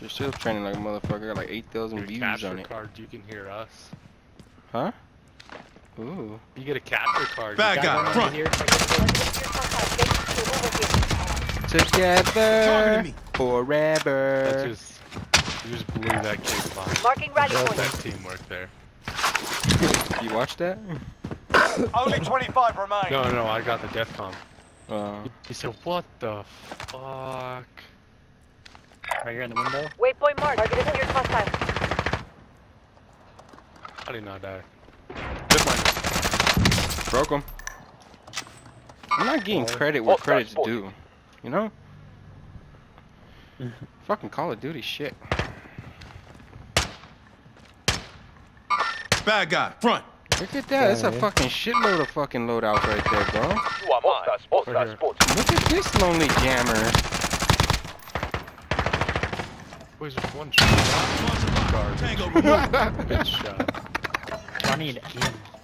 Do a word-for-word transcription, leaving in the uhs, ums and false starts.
You're still training like a motherfucker. Got like eight thousand views on it. Card, you can hear us. Huh? Ooh. You get a capture card. Bad guy, front. Here. Together me. forever. That just, you just blew that kid's mind. Marking rally Well, point. that teamwork there. You watched that? Only twenty-five remain. No, no, I got the deathcom. Uh, He said, "What the fuck?" Right here in the window. Waypoint marked. Target appears hostile. I did not die. Just mine. broke him. I'm not getting credit where credit's due. You know? Fucking Call of Duty shit. Bad guy, front. Look at that. That's a fucking shitload of fucking loadouts right there, bro. You are mine. Spot that spot. Look at this lonely jammer. Boys, just one shot. Guard. Tango. Bitch shot. I need aim.